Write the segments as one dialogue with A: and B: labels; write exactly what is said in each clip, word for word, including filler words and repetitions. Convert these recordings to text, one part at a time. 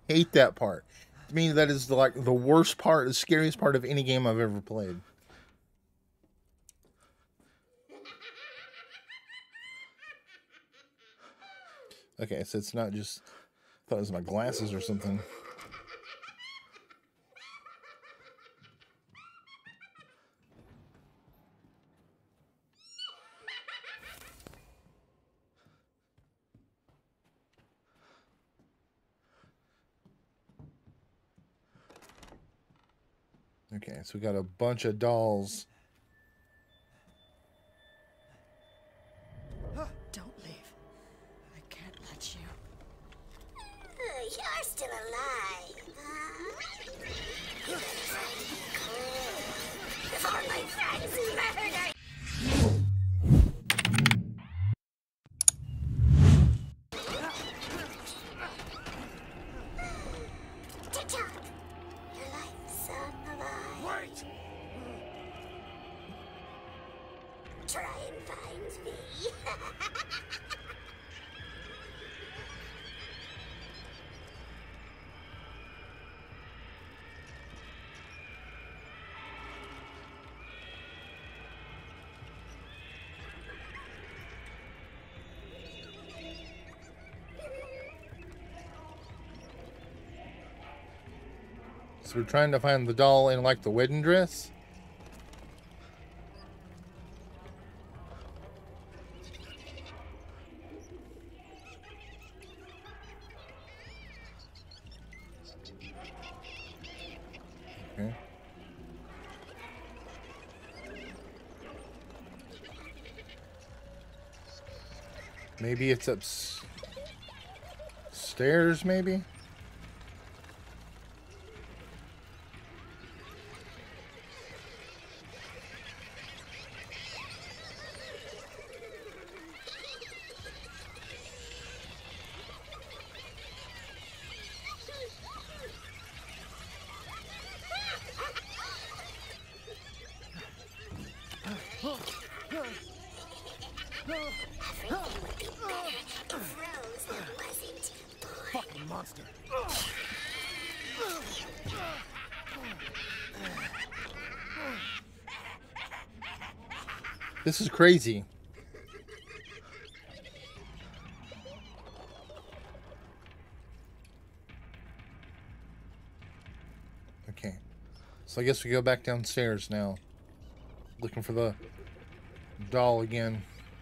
A: hate that part. To me, that is the, like the worst part, the scariest part of any game I've ever played. Okay, so it's not just... I thought it was my glasses or something. Okay, so we got a bunch of dolls.
B: Don't leave. I can't let you. Uh, you're still alive, huh? You better find me cool before my friends murder you. TikTok! Your life's song alive. Wait! Try and find me.
A: So we're trying to find the doll in like the wedding dress. Okay. Maybe it's upstairs, maybe?
B: Everything would be better if Rose wasn't born.
C: Fucking monster.
A: This is crazy. Okay. So I guess we go back downstairs now. Looking for the doll again.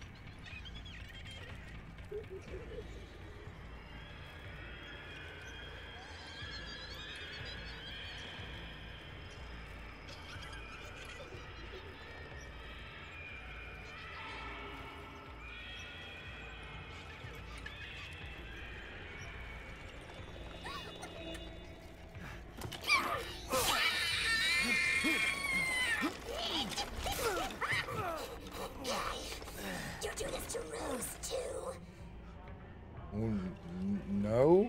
B: You do this to Rose, too.
A: N- No?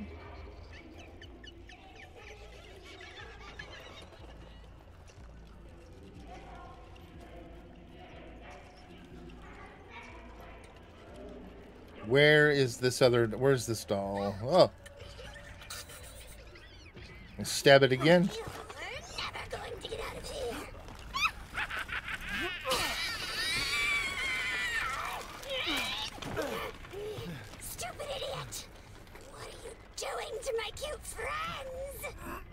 A: Where is this other... Where's this doll? Oh. Stab it again.
B: You're never going to get out of here. Stupid idiot! What are you doing to my cute friends?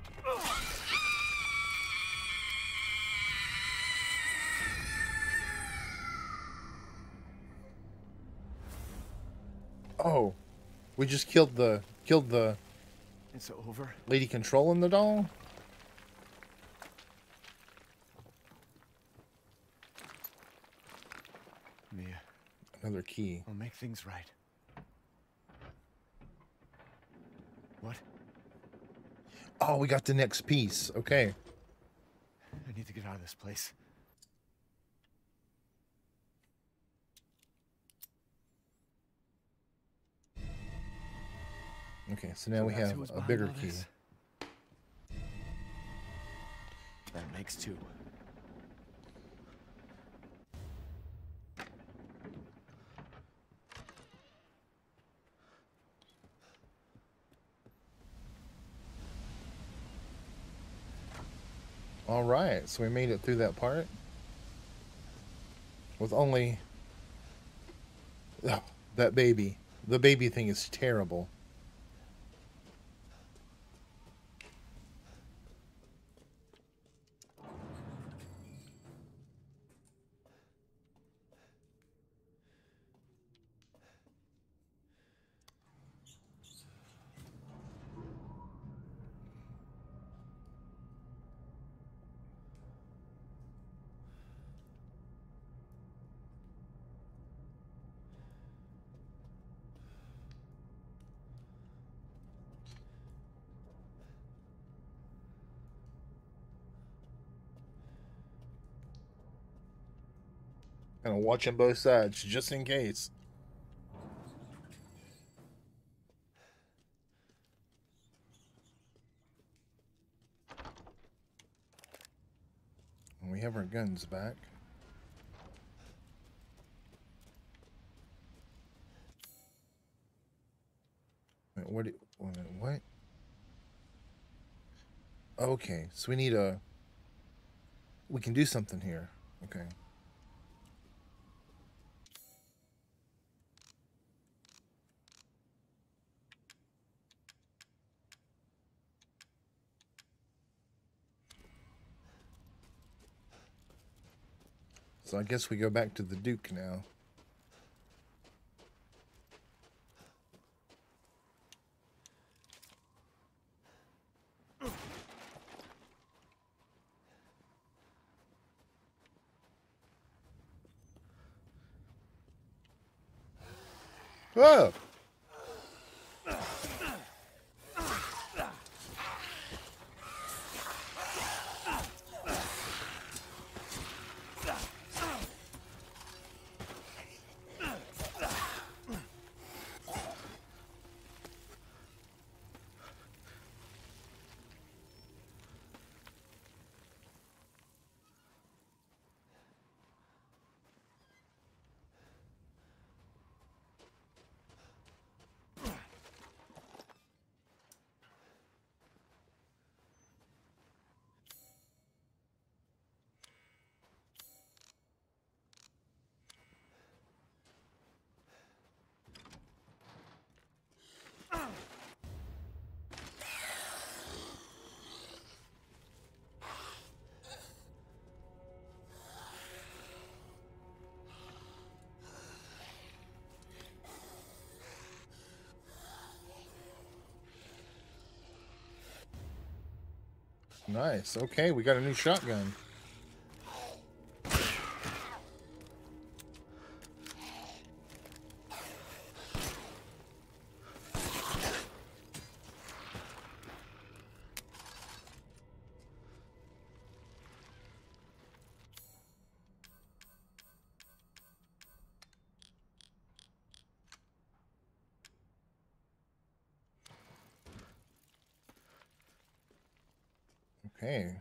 A: Oh. We just killed the... Killed the...
C: It's over.
A: lady controlling the doll?
C: Mia,
A: Another key.
C: I'll make things right. What?
A: Oh, we got the next piece. Okay.
C: I need to get out of this place.
A: Okay, so now
C: So
A: we
C: that's
A: have
C: who was
A: a
C: behind
A: bigger
C: all
A: key.
C: this? That makes two.
A: Alright, so we made it through that part. With only... Ugh, that baby. The baby thing is terrible. Kind of watching both sides, just in case. And we have our guns back. Wait, what? Do, wait, what? Okay, so we need a... We can do something here. Okay. So I guess we go back to the Duke now. Whoa! Nice. Okay, we got a new shotgun. Okay.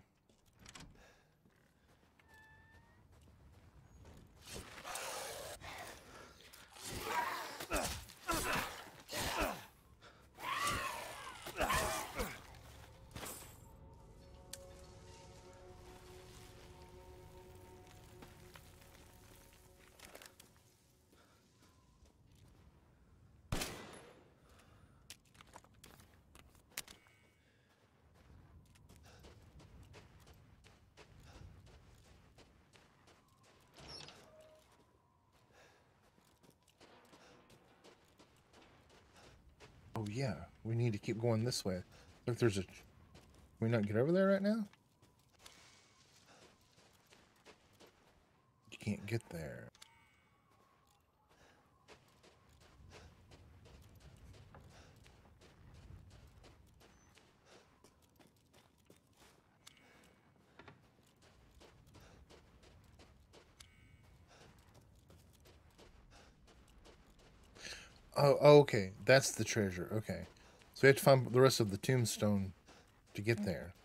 A: Oh yeah, we need to keep going this way. Look, there's a... Can we not get over there right now? You can't get there. Oh, oh, okay. That's the treasure. Okay. So we have to find the rest of the tombstone to get there.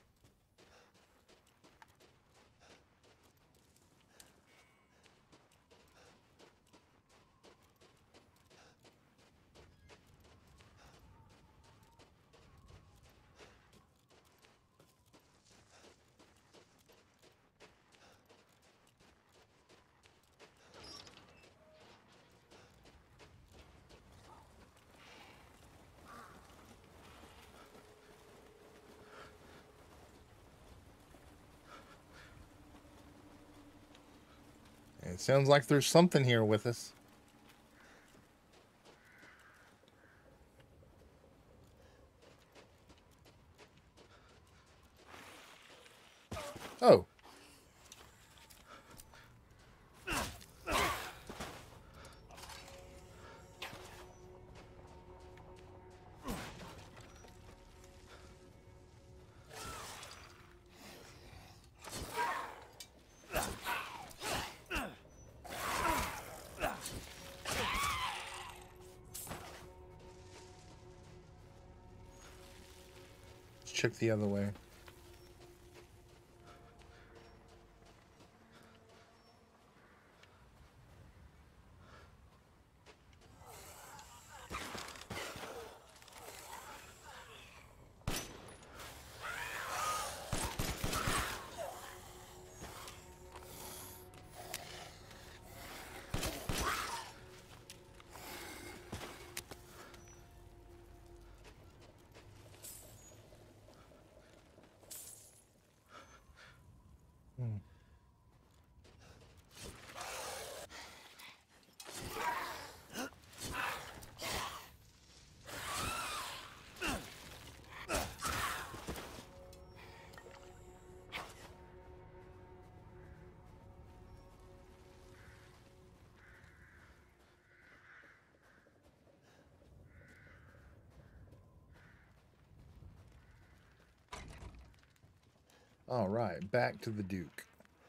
A: It sounds like there's something here with us. Oh. Let's check the other way. Hmm. All right, back to the Duke.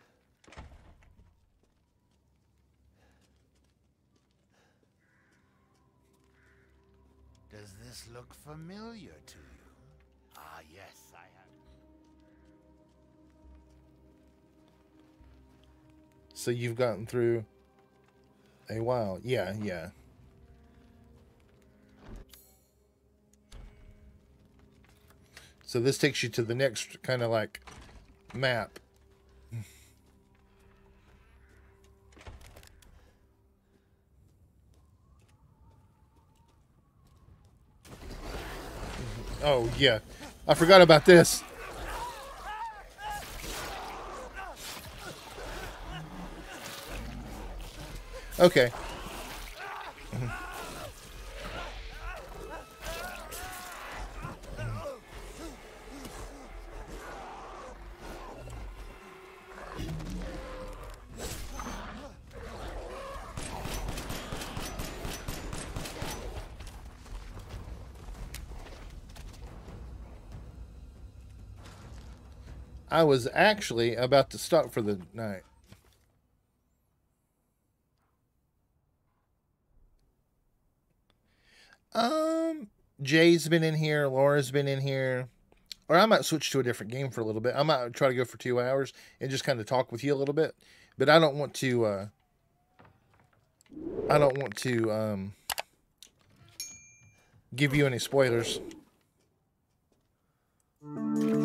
D: Does this look familiar to you? Ah, yes, I have.
A: So you've gotten through a while. Yeah, yeah. So this takes you to the next kind of like map. Oh, yeah. I forgot about this. Okay. I was actually about to stop for the night. Um, Jay's been in here. Laura's been in here. Or I might switch to a different game for a little bit. I might try to go for two hours and just kind of talk with you a little bit. But I don't want to, uh, I don't want to, um, give you any spoilers.